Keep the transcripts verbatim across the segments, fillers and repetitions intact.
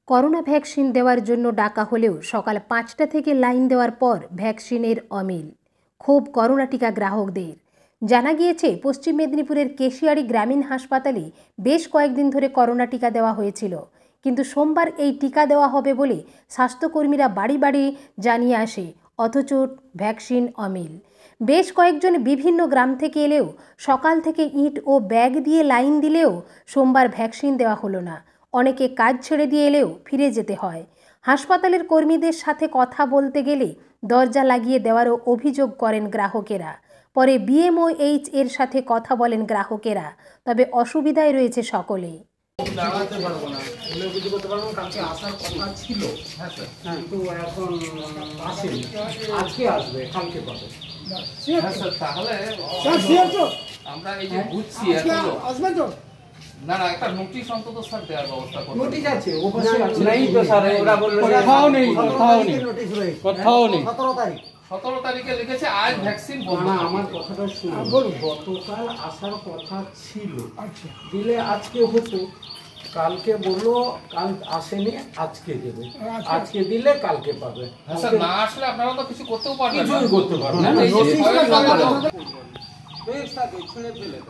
Corona vaccine দেওয়ার জন্য ডাকা হলেও সকাল পাঁচটা থেকে লাইন দেওয়ার পর ভ্যাকসিনের অমিল। ক্ষোভ করোনা টিকা গ্রাহকদের। জানা গিয়েছে, পশ্চিম মেদিনীপুরের কেশিয়ারি গ্রামীণ হাসপাতালে বেশ কয়েকদিন ধরে করোনা টিকা দেওয়া হয়েছিল, কিন্তু সোমবার এই টিকা দেওয়া হবে বলে স্বাস্থ্যকর্মীরা বাড়ি বাড়ি জানিয়ে আসে, অথচ ভ্যাকসিন অমিল। বেশ কয়েকজন বিভিন্ন গ্রাম থেকে এলেও সকাল থেকে ইট ও ব্যাগ দিয়ে লাইন দিলেও সোমবার ভ্যাকসিন দেওয়া হলো না। অনেকে কাজ ছেড়ে দিয়ে এলেও ফিরে যেতে হয়। হাসপাতালের কর্মীদের সাথে কথা বলতে গেলে দরজা লাগিয়ে দেওয়ারও অভিযোগ করেন গ্রাহকেরা। পরে বিএমওএইচ এর সাথে কথা বলেন গ্রাহকেরা, তবে অসুবিধায় রয়েছে সকলেই। দাঁড়াতে পারবো না, বলে বুঝতে করতে পারবো না। কালকে আসার কথা ছিল, হ্যাঁ স্যার, কিন্তু এখন আসেনি। আজকে আসবে, কালকে পাবে। হ্যাঁ স্যার, তাহলে আমরা এই যে বুঝছি আসবে তো না না একটা নোটিশ অন্তত স্যার দেওয়ার ব্যবস্থা করুন। নোটিশ আছে, ওপাশে আছে। নেই তো স্যার, ওরা বললো কোথাও নেই, কোথাও নেই নোটিশ রয়েছে, কোথাও নেই। সতেরো তারিখ সতেরো তারিখে লিখেছে আজ ভ্যাকসিন বন্ধ। না, আমার কথাটা শুনুন, বলুন। গতকাল আসার কথা ছিল, দিলে আজকে হতো। কালকে বললো কাল আসেনি, আজকে দেবে। আজকে দিলে কালকে পাবে। হ্যাঁ স্যার, না আসলে আপনারা তো কিছু করতেও পারবেন না। কিছুই করতে পারবেন না। এই যে ভয়ের ব্যাপার।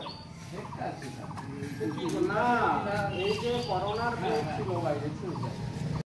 না, এই যে করোনার ছিল বাইরে ছিল।